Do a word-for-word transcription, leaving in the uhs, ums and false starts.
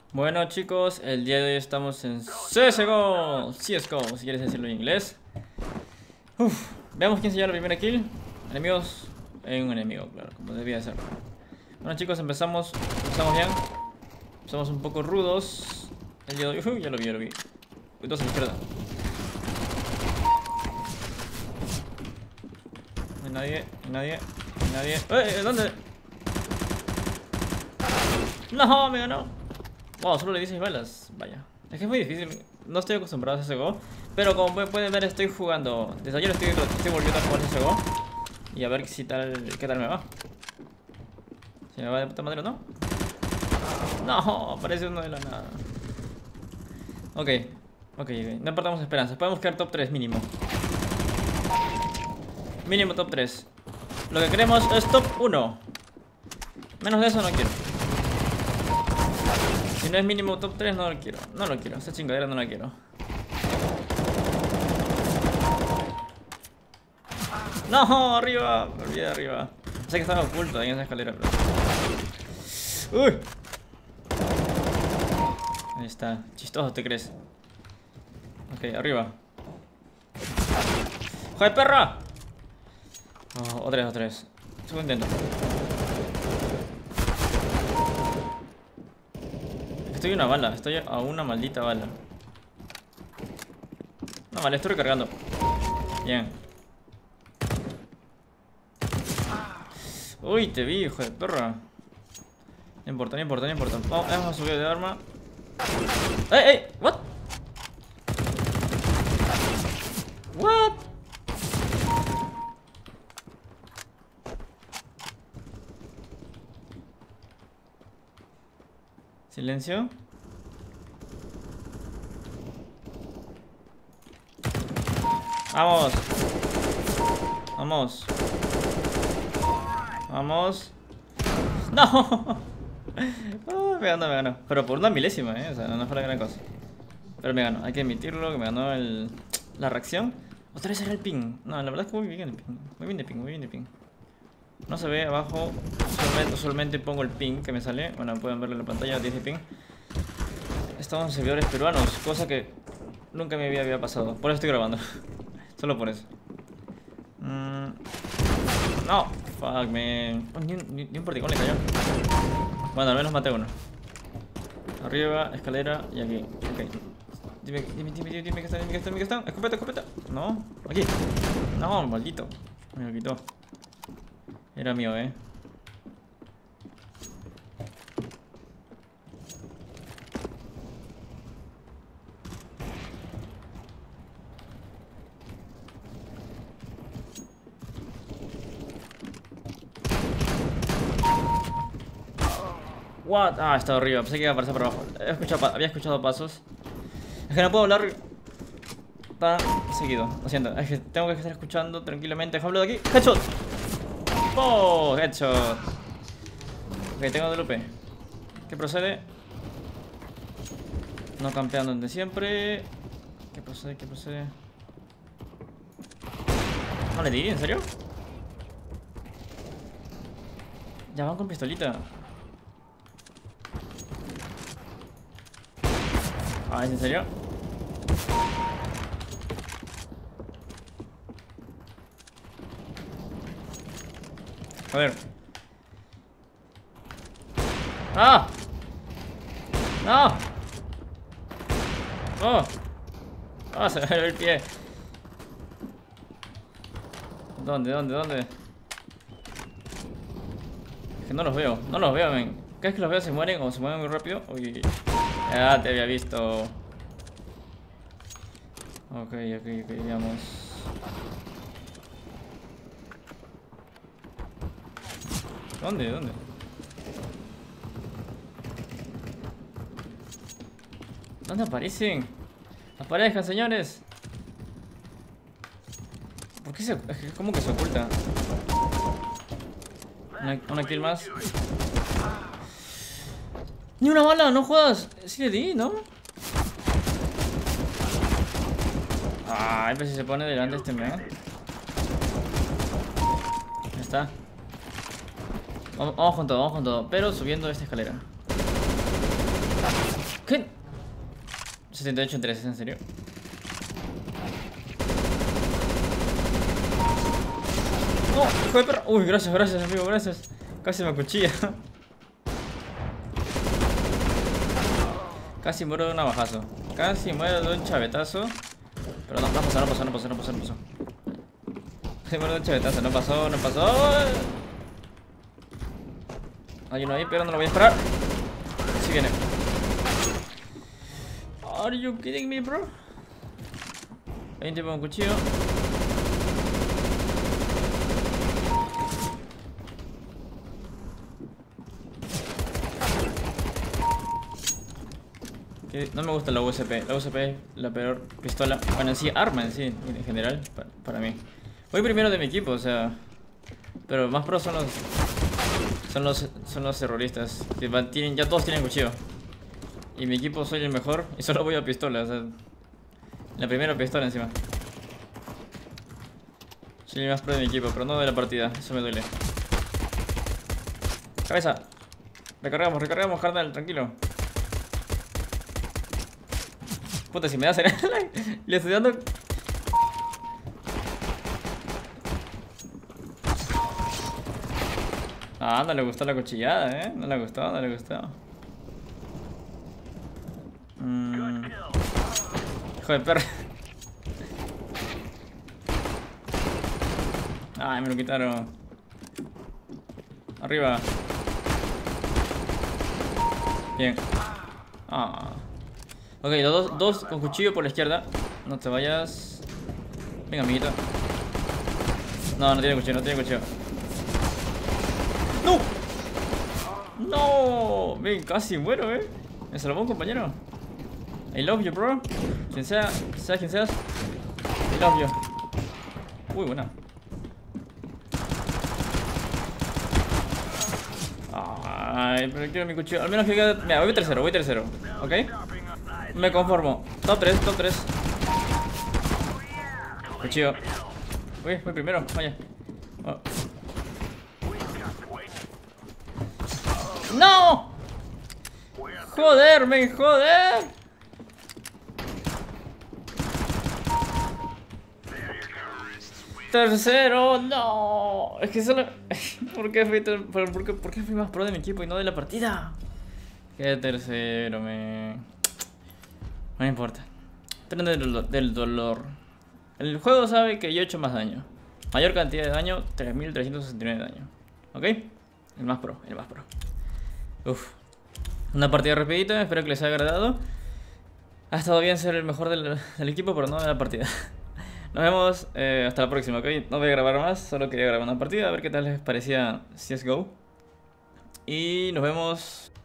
Bueno chicos, el día de hoy estamos en C S G O, C S G O, si quieres decirlo en inglés. Uf, veamos quién se lleva la primera kill. Enemigos, en un enemigo, claro, como debía ser. Bueno chicos, empezamos, empezamos bien. Empezamos un poco rudos. El día de hoy, uy, ya lo vi, ya lo vi. Uy, dos a la izquierda. No hay nadie, no hay nadie, no hay nadie. ¡Eh! ¿Dónde? No, me ganó. Wow, solo le di seis balas. Vaya. Es que es muy difícil. No estoy acostumbrado a C S G O. Pero como pueden ver, estoy jugando. Desde ayer estoy, estoy volviendo a jugar C S G O. Y a ver si tal, qué tal me va. Si me va de puta madre o no. No, aparece uno de la nada. Ok, ok, ok. No perdamos esperanzas. Podemos quedar top tres mínimo. Mínimo top tres. Lo que queremos es top uno. Menos de eso no quiero. Si no es mínimo top tres, no lo quiero. No lo quiero, esa chingadera no la quiero. No, arriba, me olvidé de arriba. Sé que estaba oculto ahí en esa escalera, pero... Uy. Ahí está, chistoso te crees. Ok, arriba. ¡Joder, perra! Oh, otra vez, otra vez. Segundo intento. Estoy a una bala, estoy a una maldita bala. No, vale, estoy recargando. Bien. Uy, te vi, hijo de perra. No importa, no importa, no importa. Vamos, vamos a subir de arma. ¡Ey, ey! ¿What? ¿What? Silencio. Vamos. Vamos. Vamos. ¡No! Oh, me ganó, me ganó. Pero por una milésima, eh. O sea, no, no fue la gran cosa. Pero me ganó, hay que admitirlo, que me ganó el, la reacción. Otra vez era el ping. No, la verdad es que muy bien el ping. Muy bien de ping, muy bien de ping. No se ve abajo. Usualmente, usualmente pongo el ping que me sale. Bueno, pueden verlo en la pantalla, diez de ping. Estamos en servidores peruanos, cosa que nunca me había, había pasado. Por eso estoy grabando. Solo por eso. Mm. No, fuck, man. Oh, ni, un, ni, ni un porticón le cayó. Bueno, al menos maté uno. Arriba, escalera y aquí. Ok. Dime, dime, dime, dime, dime que está, dime que está, dime que está. Escopeta, escopeta. No, aquí. No, maldito. Me lo quitó. Era mío, eh. What? Ah, está arriba. Pensé que iba a aparecer por abajo. He escuchado, había escuchado pasos. Es que no puedo hablar tan seguido. Lo siento. Es que tengo que estar escuchando tranquilamente. Déjame hablar de aquí. Headshot. Oh, headshot. Ok, tengo de lupe. ¿Qué procede? No campeando donde siempre. ¿Qué procede? ¿Qué procede? No le di, ¿en serio? Ya van con pistolita. Ah, ¿es en serio? A ver. ¡Ah! ¡No! ¡Oh! ¡Ah! Se me ve el pie. ¿Dónde? ¿Dónde? ¿Dónde? Es que no los veo. No los veo, men. Cada vez que los veo se mueren o se mueven muy rápido. Uy. Ya te había visto. Ok, ok, ok, veamos. ¿Dónde? ¿Dónde? ¿Dónde aparecen? Aparezcan, señores. ¿Por qué se...? Es que ¿cómo que se oculta? Una, una kill más. Ni una bala, no jodas. Sí le di, ¿no? Ah, pues si se pone delante este man. Ya está. Vamos, vamos con todo, vamos con todo. Pero subiendo esta escalera. ¿Qué? setenta y ocho en tres, ¿en serio? No, hijo de perra. Uy, gracias, gracias, amigo, gracias. Casi me acuchilla. Casi muero de un navajazo. Casi muero de un chavetazo. Pero no, no pasó, no pasó, no pasó, no pasó, no pasó. Casi muero de un chavetazo, no pasó, no pasó. Hay uno ahí, pero no lo voy a esperar. Sí viene. Are you kidding me, bro? Hay un tipo con cuchillo. Que no me gusta la U S P. La U S P es la peor pistola. Bueno, en sí, arma en sí, en general, para, para mí. Voy primero de mi equipo, o sea. Pero más pros son los. Son los, son los terroristas. Que van, tienen, ya todos tienen cuchillo. Y mi equipo soy el mejor. Y solo voy a pistola, o sea. La primera pistola encima. Soy el más pro de mi equipo, pero no de la partida. Eso me duele. Cabeza. Recargamos, recargamos, carnal, tranquilo. Puta, si me da cereal. Le estoy dando. Ah, no le gustó la cuchillada, eh. No le gustó, no le gustó. Mm. Hijo de perra. Ay, me lo quitaron. Arriba. Bien. Ah. Ok, los dos, dos con cuchillo por la izquierda. No te vayas. Venga, amiguito. No, no tiene cuchillo, no tiene cuchillo. ¡No! ¡No! Ven, casi muero, eh. Me salvó un compañero. I love you, bro. Quien sea, sea quien seas. I love you. Uy, buena. Ay, pero quiero mi cuchillo. Al menos que quede. Mira, voy tercero, voy tercero. ¿Ok? Me conformo. Top tres, top tres. Cuchillo. Uy, voy primero, vaya. Oh. ¡No! ¡Joder, me joder! Tercero, no. Es que solo. ¿Por qué fui, por qué, por qué fui más pro de mi equipo y no de la partida? ¿Qué tercero, me? No importa. Tren del, del dolor. El juego sabe que yo he hecho más daño. Mayor cantidad de daño, tres mil trescientos sesenta y nueve de daño. ¿Ok? El más pro, el más pro. Uf. Una partida rapidita, espero que les haya agradado. Ha estado bien ser el mejor del, del equipo, pero no de la partida. Nos vemos eh, hasta la próxima, ¿ok? No voy a grabar más, solo quería grabar una partida, a ver qué tal les parecía C S G O. Y nos vemos